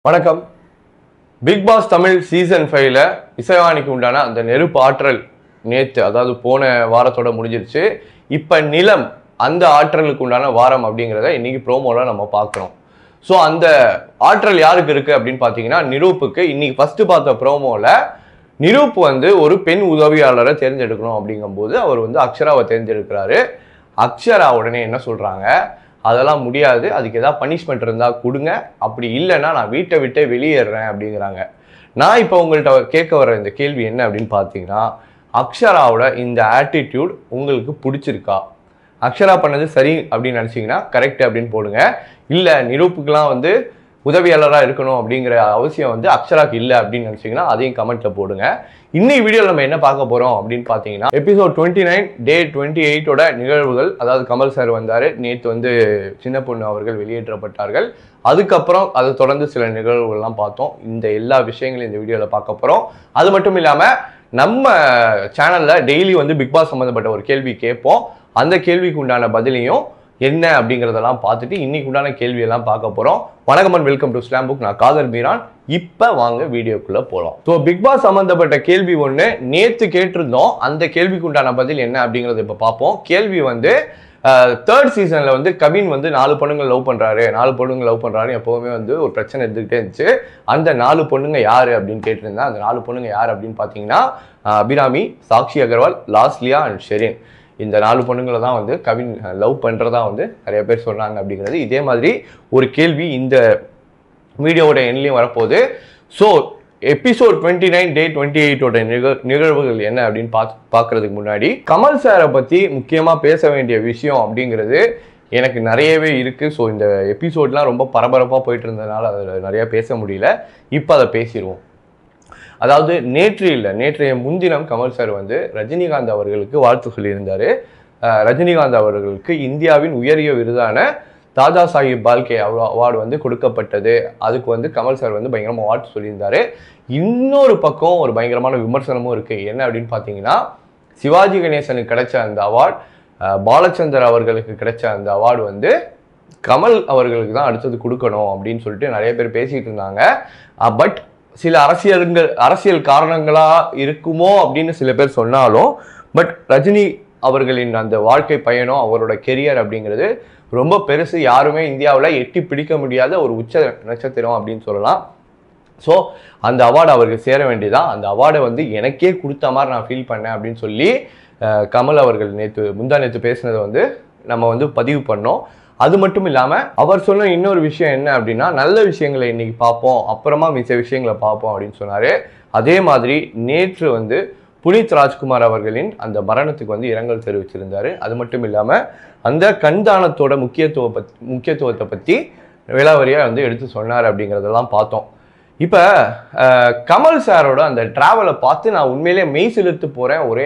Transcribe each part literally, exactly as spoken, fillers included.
வணக்கம். Big Boss Tamil season ஃபைவ்ல இசைவாணிக்கு உண்டான அந்த நெருப்பு ஆற்றல் நேற்று, அதாவது போன வாரத்தோட முடிஞ்சிருச்சு. இப்போ நிலம் அந்த ஆற்றலுக்கு உண்டான வாரம் அப்படிங்கிறத இன்னைக்கு ப்ரோமோல நம்ம பார்க்குறோம். ஸோ அந்த ஆற்றல் யாருக்கு இருக்குது அப்படின்னு பார்த்தீங்கன்னா நிரூப்புக்கு. இன்னைக்கு ஃபர்ஸ்ட் பார்த்த ப்ரோமோல நிரூப் வந்து ஒரு பெண் உதவியாளரை தேர்ந்தெடுக்கணும் அப்படிங்கும்போது அவர் வந்து அக்ஷராவை தேர்ந்தெடுக்கிறாரு. அக்ஷரா உடனே என்ன சொல்கிறாங்க, அதெல்லாம் முடியாது, அதுக்கு ஏதாவது பனிஷ்மெண்ட் இருந்தால் கொடுங்க, அப்படி இல்லைன்னா நான் வீட்டை விட்டே வெளியேறேன் அப்படிங்கிறாங்க. நான் இப்போ உங்கள்கிட்ட கேட்க வர இந்த கேள்வி என்ன அப்படின்னு பார்த்தீங்கன்னா, அக்ஷராவோட இந்த ஆட்டிடியூட் உங்களுக்கு பிடிச்சிருக்கா? அக்ஷரா பண்ணது சரி அப்படின்னு நினச்சிங்கன்னா கரெக்ட் அப்படின்னு போடுங்க. இல்லை நிரூப்புக்கெலாம் வந்து உதவியாளராக இருக்கணும் அப்படிங்கிற அவசியம் வந்து அக்ஷராக்கு இல்லை அப்படின்னு நினச்சிங்கன்னா அதையும் கமெண்ட்டில் போடுங்க. இன்னைக்கு வீடியோவில் நம்ம என்ன பார்க்க போகிறோம் அப்படின்னு பார்த்தீங்கன்னா, episode twenty nine day twenty எயிட்டோட நிகழ்வுகள். அதாவது கமல் சார் வந்தார், நேற்று வந்து சின்ன பொண்ணு அவர்கள் வெளியேற்றப்பட்டார்கள். அதுக்கப்புறம் அதை தொடர்ந்து சில நிகழ்வுகள்லாம் பார்த்தோம். இந்த எல்லா விஷயங்களையும் இந்த வீடியோவில் பார்க்க போகிறோம். அது மட்டும் இல்லாமல் நம்ம சேனலில் டெய்லி வந்து பிக் பாஸ் சம்மந்தப்பட்ட ஒரு கேள்வி கேட்போம். அந்த கேள்விக்கு உண்டான பதிலையும் என்ன அப்படிங்கிறதெல்லாம் பார்த்துட்டு இன்னைக்கு உண்டான கேள்வியெல்லாம் பார்க்க போகிறோம். வணக்கம் and welcome to slam book. நான் காதர் மீரான். இப்போ வாங்க வீடியோக்குள்ளே போகலாம். ஸோ பிக் பாஸ் சம்மந்தப்பட்ட கேள்வி ஒன்று நேற்று கேட்டிருந்தோம். அந்த கேள்விக்கு உண்டான பதில் என்ன அப்படிங்கிறத இப்போ பார்ப்போம். கேள்வி வந்து தேர்ட் சீசனில் வந்து கவின் வந்து நாலு பொண்ணுங்க லவ் பண்ணுறாரு, நாலு பொண்ணுங்க லவ் பண்ணுறாரு எப்போவுமே வந்து ஒரு பிரச்சனை இருந்துகிட்டே இருந்துச்சு. அந்த நாலு பொண்ணுங்க யார் அப்படின்னு கேட்டிருந்தேன். அந்த நாலு பொண்ணுங்க யார் அப்படின்னு பார்த்தீங்கன்னா, அபிராமி, சாக்ஷி அகர்வால், லாஸ்லியா அண்ட் ஷெரின். இந்த நாலு பொண்ணுங்களை தான் வந்து கவின் லவ் பண்ணுறதா வந்து நிறைய பேர் சொன்னாங்க அப்படிங்கிறது. இதே மாதிரி ஒரு கேள்வி இந்த வீடியோவோட எண்ணிலையும் வரப்போகுது. So episode twenty nine day twenty எயிட்டோட நிகழ் நிகழ்வுகள் என்ன அப்படின்னு பார்த்து பார்க்கறதுக்கு முன்னாடி கமல் சாரை பற்றி முக்கியமாக பேச வேண்டிய விஷயம் அப்படிங்கிறது எனக்கு நிறையவே இருக்குது. ஸோ இந்த எபிசோட்லாம் ரொம்ப பரபரப்பாக போயிட்டு இருந்ததுனால அதில் நிறையா பேச முடியல. இப்போ அதை பேசிடுவோம். அதாவது நேற்று இல்லை, நேற்றைய முன்தினம் கமல் சார் வந்து ரஜினிகாந்த் அவர்களுக்கு வாழ்த்து சொல்லியிருந்தார். ரஜினிகாந்த் அவர்களுக்கு இந்தியாவின் உயரிய விருதான தாதா சாஹிப் பால்கே அவார்டு வந்து கொடுக்கப்பட்டது. அதுக்கு வந்து கமல் சார் வந்து பயங்கரமாக வாழ்த்து சொல்லியிருந்தார். இன்னொரு பக்கம் ஒரு பயங்கரமான விமர்சனமும் இருக்குது. என்ன அப்படின்னு பார்த்தீங்கன்னா, சிவாஜி கணேசனுக்கு கிடைச்ச அந்த அவார்டு, பாலச்சந்தர் அவர்களுக்கு கிடைச்ச அந்த அவார்டு வந்து கமல் அவர்களுக்கு தான் அடுத்தது கொடுக்கணும் அப்படின்னு சொல்லிட்டு நிறைய பேர் பேசிகிட்டு இருந்தாங்க. பட் சில அரசியல்கள் அரசியல் காரணங்களா இருக்குமோ அப்படின்னு சில பேர் சொன்னாலும், பட் ரஜினி அவர்களின் அந்த வாழ்க்கை பயணம், அவரோட கெரியர் அப்படிங்கிறது ரொம்ப பெருசு. யாருமே இந்தியாவில் எட்டி பிடிக்க முடியாத ஒரு உச்ச நட்சத்திரம் அப்படின்னு சொல்லலாம். ஸோ அந்த அவார்டு அவருக்கு சேர வேண்டியதான். அந்த அவார்டை வந்து எனக்கே கொடுத்த மாதிரி நான் ஃபீல் பண்ணேன் அப்படின்னு சொல்லி கமல் அவர்கள் நேற்று முந்தா நேற்று பேசினதை வந்து நம்ம வந்து பதிவு பண்ணோம். அது மட்டும் இல்லாமல் அவர் சொன்ன இன்னொரு விஷயம் என்ன அப்படின்னா, நல்ல விஷயங்களை இன்னைக்கு பார்ப்போம், அப்புறமா மிச்ச விஷயங்களை பார்ப்போம் அப்படின்னு சொன்னார். அதே மாதிரி நேற்று வந்து புனித் ராஜ்குமார் அவர்களின் அந்த மரணத்துக்கு வந்து இரங்கல் தெரிவிச்சிருந்தார். அது மட்டும் இல்லாமல் அந்த கண்தானத்தோட முக்கியத்துவ பத் முக்கியத்துவத்தை பற்றி விலாவரியாக வந்து எடுத்து சொன்னார் அப்படிங்கிறதெல்லாம் பார்த்தோம். இப்போ கமல் சாரோட அந்த ட்ராவலை பார்த்து நான் உண்மையிலே மெய் செலுத்து போகிறேன். ஒரே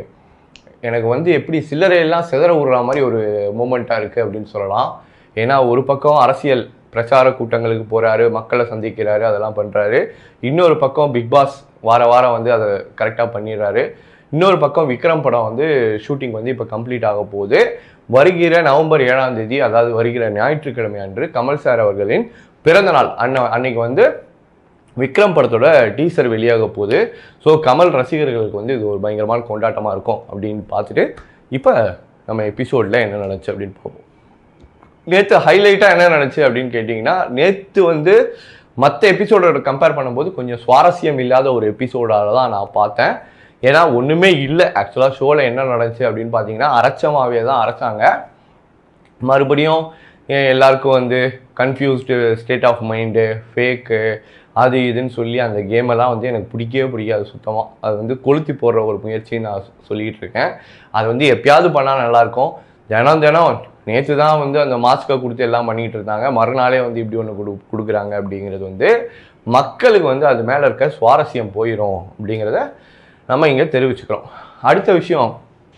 எனக்கு வந்து எப்படி சில்லறையெல்லாம் சிதற விடுற மாதிரி ஒரு மூமெண்ட்டாக இருக்குது அப்படின்னு சொல்லலாம். ஏன்னா ஒரு பக்கம் அரசியல் பிரச்சார கூட்டங்களுக்கு போகிறாரு, மக்களை சந்திக்கிறாரு, அதெல்லாம் பண்ணுறாரு. இன்னொரு பக்கம் பிக் பாஸ் வார வாரம் வந்து அதை கரெக்டாக பண்ணிடுறாரு. இன்னொரு பக்கம் விக்ரம் படம் வந்து ஷூட்டிங் வந்து இப்போ கம்ப்ளீட் ஆக போகுது. வருகிற நவம்பர் ஏழாம் தேதி, அதாவது வருகிற ஞாயிற்றுக்கிழமை அன்று கமல் சார் அவர்களின் பிறந்தநாள் அன்ன அன்னைக்கு வந்து விக்ரம் படத்தோட டீசர் வெளியாக போகுது. ஸோ கமல் ரசிகர்களுக்கு வந்து இது ஒரு பயங்கரமான கொண்டாட்டமாக இருக்கும் அப்படின்னு பார்த்துட்டு இப்போ நம்ம எபிசோடில் என்ன நடந்துச்சு அப்படின்னு பார்ப்போம். நேற்று ஹைலைட்டாக என்ன நடந்துச்சு அப்படின்னு கேட்டிங்கன்னா, நேற்று வந்து மற்ற எபிசோடோட கம்பேர் பண்ணும்போது கொஞ்சம் சுவாரஸ்யம் இல்லாத ஒரு எபிசோடாக தான் நான் பார்த்தேன். ஏன்னா ஒன்றுமே இல்லை. ஆக்சுவலாக ஷோவில் என்ன நடந்துச்சு அப்படின்னு பார்த்தீங்கன்னா, அரைச்சமாகவே தான் அரைச்சாங்க. மறுபடியும் எல்லாருக்கும் வந்து confused state of mind, fake, அது இதுன்னு சொல்லி அந்த கேமெல்லாம் வந்து எனக்கு பிடிக்கவே பிடிக்காது சுத்தமாக. அது வந்து கொளுத்தி போடுற ஒரு முயற்சின்னு நான் சொல்லிகிட்டு இருக்கேன். அது வந்து எப்பயாவது பண்ணால் நல்லாயிருக்கும். தினம் தினம் நேற்று தான் வந்து அந்த மாஸ்க்கை கொடுத்து எல்லாம் பண்ணிகிட்டு இருந்தாங்க, மறுநாளே வந்து இப்படி ஒன்று கொடு கொடுக்குறாங்க அப்படிங்கிறது வந்து மக்களுக்கு வந்து அது மேலே இருக்க சுவாரஸ்யம் போயிடும் அப்படிங்கிறத நம்ம இங்கே தெரிவிச்சுக்கிறோம். அடுத்த விஷயம்,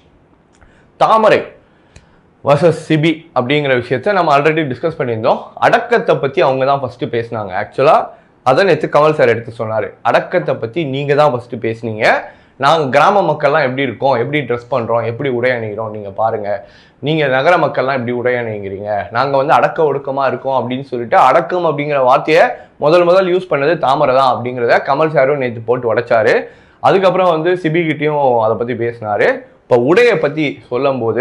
தாமரை வர்சஸ் சிபி அப்படிங்கிற விஷயத்த நம்ம ஆல்ரெடி டிஸ்கஸ் பண்ணியிருந்தோம். அடக்கத்தை பற்றி அவங்க தான் ஃபஸ்ட்டு பேசினாங்க. ஆக்சுவலாக அதை நேற்று கமல் சார் எடுத்து சொன்னார். அடக்கத்தை பற்றி நீங்கள் தான் ஃபஸ்ட்டு பேசுனீங்க, நாங்கள் கிராம மக்கள்லாம் எப்படி இருக்கோம், எப்படி ட்ரெஸ் பண்ணுறோம், எப்படி உடை அணிகிறோம் நீங்கள் பாருங்கள், நீங்கள் நகர மக்கள்லாம் எப்படி உடை அணிகிறீங்க, நாங்கள் வந்து அடக்க ஒடுக்கமாக இருக்கோம் அப்படின்னு சொல்லிட்டு அடக்கம் அப்படிங்கிற வார்த்தையை முதல் முதல் யூஸ் பண்ணது தாமரை தான் அப்படிங்கிறத கமல் சாரும் நேற்று போட்டு உடைச்சாரு. அதுக்கப்புறம் வந்து சிபிகிட்டையும் அதை பற்றி பேசினாரு. இப்போ உடையை பற்றி சொல்லும் போது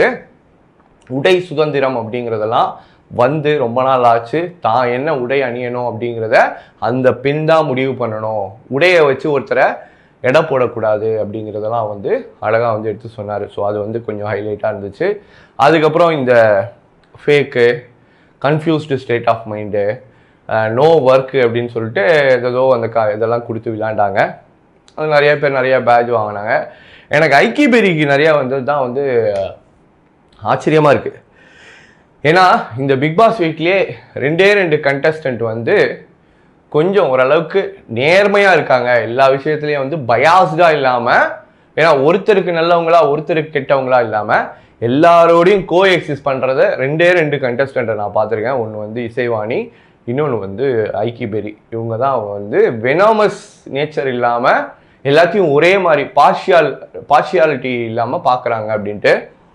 உடை சுதந்திரம் அப்படிங்கிறதெல்லாம் வந்து ரொம்ப நாள் ஆச்சு. தான் என்ன உடை அணியணும் அப்படிங்கிறத அந்த பெண் தான் முடிவு பண்ணணும், உடையை வச்சு ஒருத்தரை எடை போடக்கூடாது அப்படிங்கிறதெல்லாம் வந்து அழகாக வந்து எடுத்து சொன்னார். ஸோ அது வந்து கொஞ்சம் ஹைலைட்டாக இருந்துச்சு. அதுக்கப்புறம் இந்த fake confused state of mind, no work அப்படின்னு சொல்லிட்டு ஏதோ அந்த கா இதெல்லாம் கொடுத்து விளையாண்டாங்க. அது நிறைய பேர் நிறைய பேட்ச் வாங்கினாங்க. எனக்கு ஐக்கிபெரிக்கு நிறையா வந்து தான் வந்து ஆச்சரியமாக இருக்குது. ஏன்னா இந்த பிக் பாஸ் வீக்லேயே ரெண்டே ரெண்டு கண்டஸ்டன்ட் வந்து கொஞ்சம் ஓரளவுக்கு நேர்மையாக இருக்காங்க, எல்லா விஷயத்துலையும் வந்து பயாஸ்டாக இல்லாமல். ஏன்னா ஒருத்தருக்கு நல்லவங்களா ஒருத்தருக்கு கெட்டவங்களா இல்லாமல் எல்லாரோடையும் கோ எக்ஸிஸ்ட் பண்ணுறத ரெண்டே ரெண்டு கண்டஸ்டண்ட்டை நான் பார்த்துருக்கேன். ஒன்று வந்து இசைவாணி, இன்னொன்று வந்து ஐக்கிபெரி. இவங்க தான் வந்து வெனாமஸ் நேச்சர் இல்லாமல் எல்லாத்தையும் ஒரே மாதிரி பார்ஷியால் பார்ஷியாலிட்டி இல்லாமல் பார்க்குறாங்க அப்படின்ட்டு.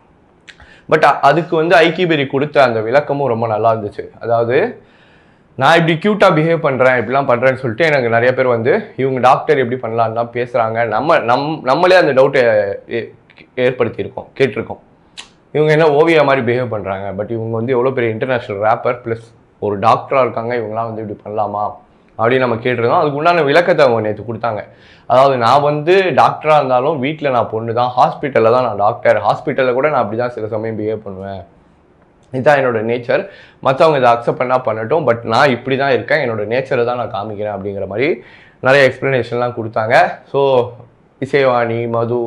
பட் அதுக்கு வந்து ஐக்கிபெரி கொடுத்த அந்த விளக்கமும் ரொம்ப நல்லா இருந்துச்சு. அதாவது நான் இப்படி க்யூட்டாக பிஹேவ் பண்ணுறேன், இப்படிலாம் பண்ணுறேன்னு சொல்லிட்டு எனக்கு நிறைய பேர் வந்து இவங்க டாக்டர் எப்படி பண்ணலான்னு தான் பேசுகிறாங்க. நம்ம நம் நம்மளே அந்த டவுட்டை ஏற்படுத்தியிருக்கோம், கேட்டிருக்கோம். இவங்க என்ன ஓவியா மாதிரி பிஹேவ் பண்ணுறாங்க, பட் இவங்க வந்து எவ்வளோ பெரிய இன்டர்நேஷ்னல் ரேப்பர் ப்ளஸ் ஒரு டாக்டராக இருக்காங்க, இவங்களாம் வந்து இப்படி பண்ணலாமா அப்படின்னு நம்ம கேட்டிருக்கோம். அதுக்கு உண்டான விளக்கத்தை அவங்க நேற்று கொடுத்தாங்க. அதாவது நான் வந்து டாக்டராக இருந்தாலும் வீட்டில் நான் பொண்ணு தான், ஹாஸ்பிட்டலில் தான் நான் டாக்டர், ஹாஸ்பிட்டலில் கூட நான் அப்படி தான் சில சமயம் பிஹேவ் பண்ணுவேன், இதுதான் என்னோடய நேச்சர், மற்றவங்க இதை அக்செப்ட் பண்ணால் பண்ணட்டும், பட் நான் இப்படி தான் இருக்கேன், என்னோடய நேச்சரை தான் நான் காமிக்கிறேன் அப்படிங்கிற மாதிரி நிறைய எக்ஸ்ப்ளனேஷன்லாம் கொடுத்தாங்க. ஸோ இசைவாணி, மது,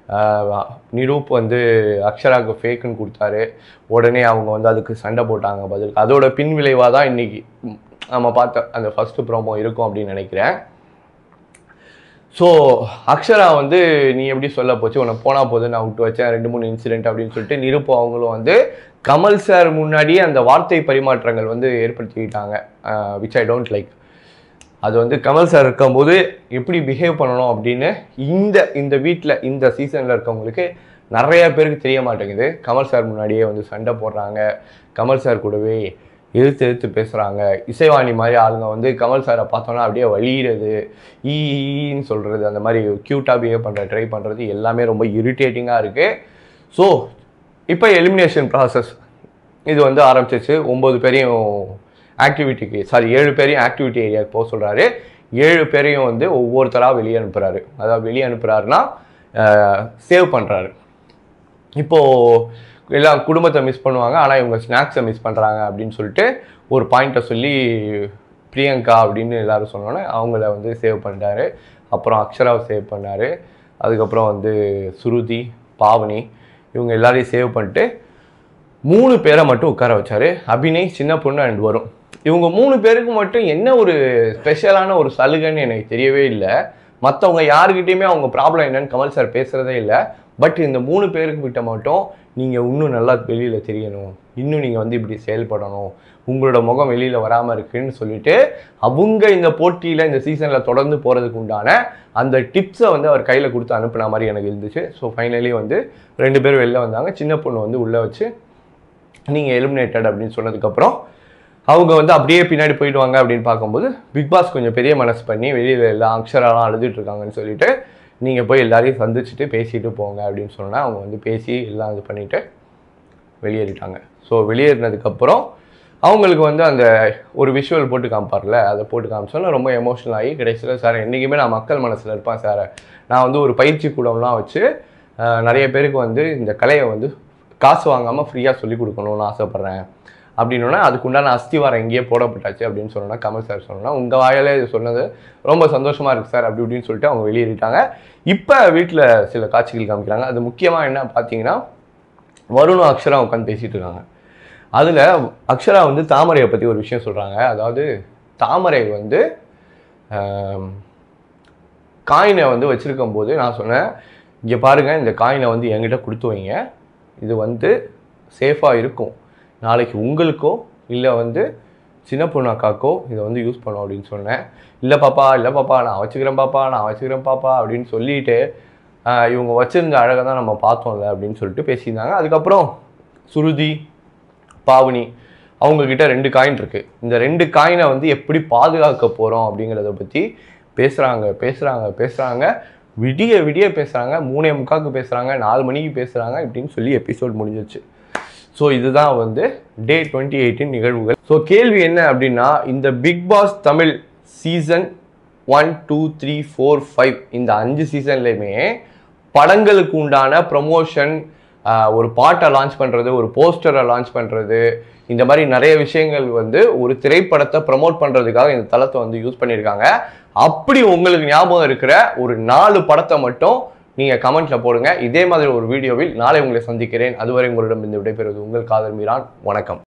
நிரூப் வந்து அக்ஷராவுக்கு ஃபேக்குன்னு கொடுத்தாரு. உடனே அவங்க வந்து அதுக்கு சண்டை போட்டாங்க பதிலுக்கு. அதோட பின் விளைவாக தான் இன்னைக்கு நம்ம பார்த்த அந்த ஃபர்ஸ்ட் ப்ரோமோ இருக்கும் அப்படின்னு நினைக்கிறேன். ஸோ அக்ஷரா வந்து நீ எப்படி சொல்ல போச்சு, உன்னை போனால் போது நான் விட்டு வச்சேன் ரெண்டு மூணு இன்சிடென்ட் அப்படின்னு சொல்லிட்டு நிரூப் அவங்களும் வந்து கமல் சார் முன்னாடியே அந்த வார்த்தை பரிமாற்றங்கள் வந்து ஏற்படுத்திக்கிட்டாங்க, விச் ஐ டோன்ட் லைக். அது வந்து கமல் சார் இருக்கும்போது எப்படி பிஹேவ் பண்ணணும் அப்படின்னு இந்த இந்த வீட்டில் இந்த சீசனில் இருக்கவங்களுக்கு நிறைய பேருக்கு தெரிய மாட்டேங்குது. கமல் சார் முன்னாடியே வந்து சண்டை போடுறாங்க, கமல் சார் கூடவே எதிர்த்து எதிர்த்து பேசுகிறாங்க. இசைவாணி மாதிரி ஆளுங்க வந்து கமல் சாரை பார்த்தோன்னா அப்படியே வலிகிறது, ஈன்னு சொல்கிறது, அந்த மாதிரி க்யூட்டாக பிஹேவ் பண்ணுற ட்ரை பண்ணுறது எல்லாமே ரொம்ப இரிட்டேட்டிங்காக இருக்குது. ஸோ இப்போ எலிமினேஷன் ப்ராசஸ் இது வந்து ஆரம்பிச்சிச்சு. ஒம்பது பேரையும் ஆக்டிவிட்டிக்கு சாரி ஏழு பேரையும் ஆக்டிவிட்டி ஏரியாவுக்கு போக சொல்கிறாரு. ஏழு பேரையும் வந்து ஒவ்வொருத்தராக வெளியே அனுப்புகிறாரு. அதாவது வெளியே அனுப்புகிறாருன்னா சேவ் பண்ணுறாரு. இப்போது எல்லாம் குடும்பத்தை மிஸ் பண்ணுவாங்க, ஆனால் இவங்க ஸ்நாக்ஸை மிஸ் பண்ணுறாங்க அப்படின்னு சொல்லிட்டு ஒரு பாயிண்ட்டை சொல்லி பிரியங்கா அப்படின்னு எல்லோரும் சொன்னோன்னே அவங்கள வந்து சேவ் பண்ணிட்டாரு. அப்புறம் அக்ஷராவை சேவ் பண்ணார். அதுக்கப்புறம் வந்து சுருதி, பாவனி இவங்க எல்லாரையும் சேவ் பண்ணிட்டு மூணு பேரை மட்டும் உட்கார வச்சார். அபிநய், சின்ன பொண்ணு அண்ட் வரும். இவங்க மூணு பேருக்கு மட்டும் என்ன ஒரு ஸ்பெஷலான ஒரு சலுகைன்னு எனக்கு தெரியவே இல்லை. மற்றவங்க யாருக்கிட்டையுமே அவங்க ப்ராப்ளம் என்னன்னு கமல் சார் பேசுகிறதே இல்லை. பட் இந்த மூணு பேருக்கு கிட்ட மட்டும் நீங்கள் இன்னும் நல்லா வெளியில் தெரியணும், இன்னும் நீங்கள் வந்து இப்படி செயல்படணும், உங்களோட முகம் வெளியில் வராமல் இருக்குன்னு சொல்லிட்டு அவங்க இந்த போட்டியில் இந்த சீசனில் தொடர்ந்து போகிறதுக்கு உண்டான அந்த டிப்ஸை வந்து அவர் கையில் கொடுத்து அனுப்புன மாதிரி எனக்கு இருந்துச்சு. ஸோ ஃபைனலி வந்து ரெண்டு பேரும் வெளில வந்தாங்க. சின்ன பொண்ணு வந்து உள்ளே வச்சு நீங்கள் எலிமினேட்டட் அப்படின்னு சொன்னதுக்கப்புறம் அவங்க வந்து அப்படியே பின்னாடி போயிடுவாங்க அப்படின்னு பார்க்கும்போது பிக் பாஸ் கொஞ்சம் பெரிய மனசு பண்ணி வெளியில் எல்லாம் அக்ஷராலாம் அழுதுட்டு இருக்காங்கன்னு சொல்லிட்டு நீங்கள் போய் எல்லாரையும் சந்திச்சுட்டு பேசிட்டு போங்க அப்படின்னு சொன்னால் அவங்க வந்து பேசி எல்லாம் இது பண்ணிவிட்டு வெளியேறிட்டாங்க. ஸோ வெளியேறினதுக்கப்புறம் அவங்களுக்கு வந்து அந்த ஒரு விஷுவல் போட்டு காமிப்பார்ல, அதை போட்டு காமிச்சோன்னா ரொம்ப எமோஷனல் ஆகி கடைசியில் சார் என்றைக்குமே நான் மக்கள் மனசில் இருப்பேன் சார், நான் வந்து ஒரு பயிற்சி கூடம்லாம் வச்சு நிறைய பேருக்கு வந்து இந்த கலையை வந்து காசு வாங்காமல் ஃப்ரீயாக சொல்லிக் கொடுக்கணும்னு ஆசைப்பட்றேன் அப்படின்னா அதுக்குண்டான அஸ்திவாரம் எங்கேயே போடப்பட்டாச்சு அப்படின்னு சொன்னோன்னா கமல் சார் சொன்னோன்னா உங்கள் வாயாலே இது சொன்னது ரொம்ப சந்தோஷமாக இருக்குது சார் அப்படி இப்படின்னு சொல்லிட்டு அவங்க வெளியேறிட்டாங்க. இப்போ வீட்டில் சில காட்சிகள் காமிக்கிறாங்க. அது முக்கியமாக என்ன பார்த்தீங்கன்னா வருணும் அக்ஷரா உட்காந்து பேசிகிட்டு இருக்காங்க. அதில் அக்ஷரா வந்து தாமரையை பற்றி ஒரு விஷயம் சொல்கிறாங்க. அதாவது தாமரை வந்து காயினை வந்து வச்சுருக்கும் போது நான் சொன்னேன், இங்கே பாருங்கள் இந்த காயினை வந்து என்கிட்ட கொடுத்து வைங்க, இது வந்து சேஃபாக இருக்கும், நாளைக்கு உங்களுக்கோ இல்லை வந்து சின்ன பொண்ணு அக்காக்கோ இதை வந்து யூஸ் பண்ணும் அப்படின்னு சொன்னேன். இல்லை பாப்பா இல்லை பாப்பா நான் வச்சுக்கிறேன் பாப்பா நான் வச்சுக்கிறேன் பாப்பா அப்படின்னு சொல்லிட்டு இவங்க வச்சிருந்த அழகை தான் நம்ம பார்த்தோம்ல அப்படின்னு சொல்லிட்டு பேசியிருந்தாங்க. அதுக்கப்புறம் சுருதி, பாவனி அவங்கக்கிட்ட ரெண்டு காயின் இருக்குது. இந்த ரெண்டு காயினை வந்து எப்படி பாதுகாக்க போகிறோம் அப்படிங்கிறத பற்றி பேசுகிறாங்க பேசுகிறாங்க பேசுகிறாங்க விடிய விடிய பேசுகிறாங்க. மூணே முக்காவுக்கு பேசுகிறாங்க, நாலு மணிக்கு பேசுகிறாங்க இப்படின்னு சொல்லி எபிசோட் முடிஞ்சிச்சு. ஸோ இதுதான் வந்து டே டுவெண்ட்டி எயிட்டின் நிகழ்வுகள். ஸோ கேள்வி என்ன அப்படின்னா, இந்த Bigg Boss Tamil season one two three four five இந்த அஞ்சு சீசன்லையுமே படங்களுக்கு உண்டான ப்ரமோஷன், ஒரு பாட்டை லான்ச் பண்ணுறது, ஒரு போஸ்டரை லான்ச் பண்ணுறது, இந்த மாதிரி நிறைய விஷயங்கள் வந்து ஒரு திரைப்படத்தை ப்ரமோட் பண்ணுறதுக்காக இந்த தளத்தை வந்து யூஸ் பண்ணியிருக்காங்க. அப்படி உங்களுக்கு ஞாபகம் இருக்கிற ஒரு நாலு படத்தை மட்டும் நீங்கள் கமெண்ட்டில் போடுங்க. இதே மாதிரி ஒரு வீடியோவில் நாளை உங்களை சந்திக்கிறேன். அதுவரை உங்களிடம் இந்த விடைபெறுவது உங்கள் காதல் மீரான். வணக்கம்.